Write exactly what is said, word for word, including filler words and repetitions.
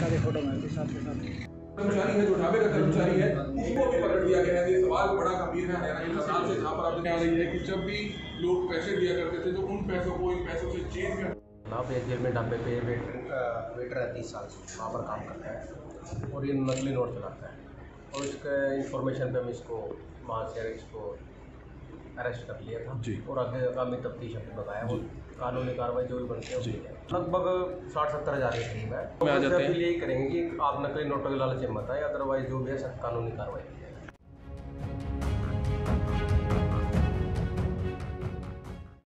सारे फोटो में साथ के साथ कर्मचारी है, जो ढाबे का कर्मचारी है, उसको भी पकड़ लिया गया है। ये सवाल बड़ा गंभीर है हरियाणा के हिसाब से, जहाँ पर आप आ रही है कि जब भी लोग पैसे दिया करते थे तो उन पैसों को इन पैसों से चेंज कर आप एक जेल में ढाबे पे वेटर वेटर है तीस साल से वहाँ पर काम करता है और ये नकली नोट चलाता है और इसके इंफॉर्मेशन पे हम इसको वहाँ से इसको अरेस्ट कर लिया था जी। और आगे आगामी तफ्तीश हमने बताया वो कानूनी कार्रवाई जो भी बनती है लगभग साठ सत्तर हज़ार के करीब है। तो यही करेंगे कि आप नकली नोटों के लालच में मत आए, अदरवाइज जो भी है सख्त कानूनी कार्रवाई